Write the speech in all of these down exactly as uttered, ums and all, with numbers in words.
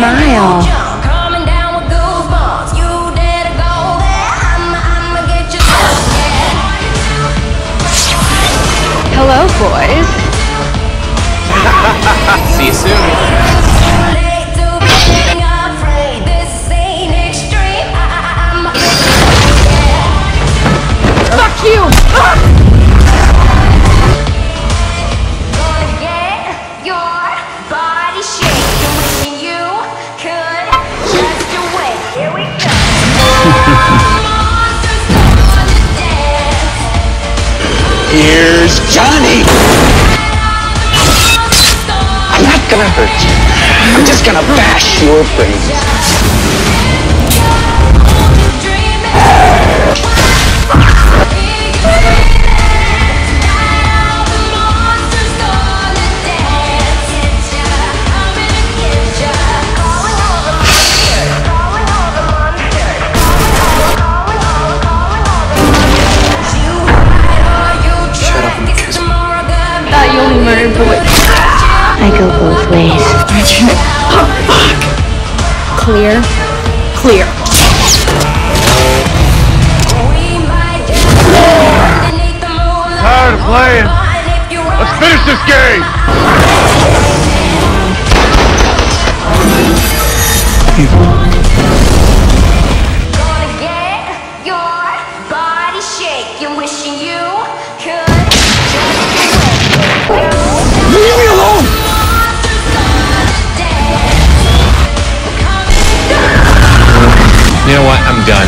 smile. Hello, boys. See you soon. Fuck you! Gonna get your body shaking, wishing you could just do it. Here we go. Here's Johnny! I'm not gonna hurt you. I'm just gonna bash your brains. You only murdered boys. I go both ways. Oh, fuck. Clear. Clear. Tired of playing. Let's finish this game. Gonna get your body shaking, wishing you could. Leave me alone! You know what? I'm done.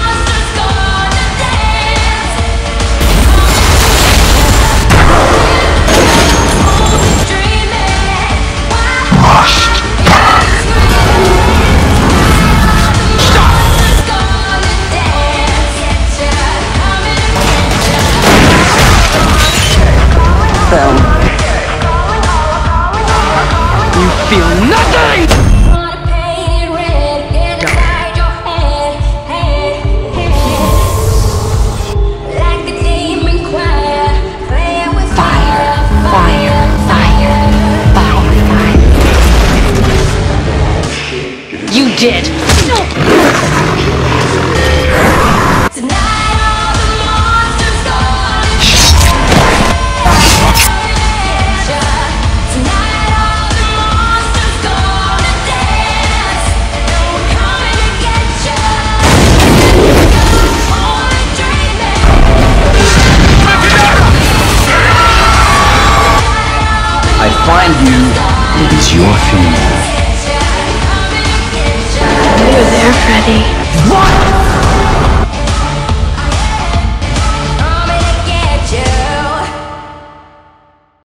You feel nothing! You did. I find you, it's your funeral. You were there, Freddy. What?